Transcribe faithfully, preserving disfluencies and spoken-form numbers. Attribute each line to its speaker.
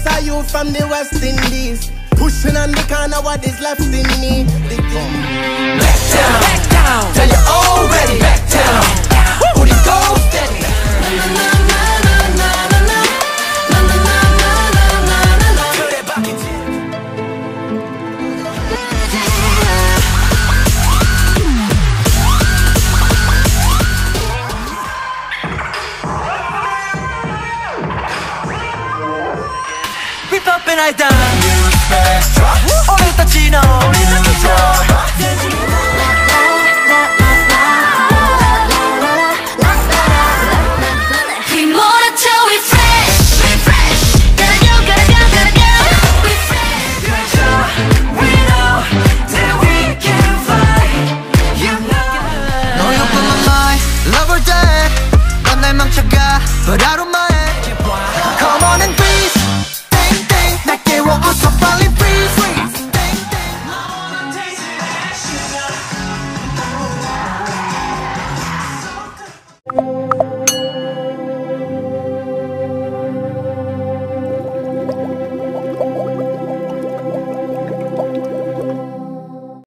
Speaker 1: just a you from the West Indies. Pushing on the corner, what is left in me.
Speaker 2: Back down, back down. Tell you already. Back down. Put it go steady. 그래 바뀌지. 힙합은 아니다. 우리 따지노.
Speaker 3: We 몰아쳐, we fresh, we fresh. Gotta go, gotta go, gotta go. We fresh.
Speaker 2: We know that we can fly. You know.
Speaker 4: 너 you're my mind, love all day. 넌 날 망쳐가, but I don't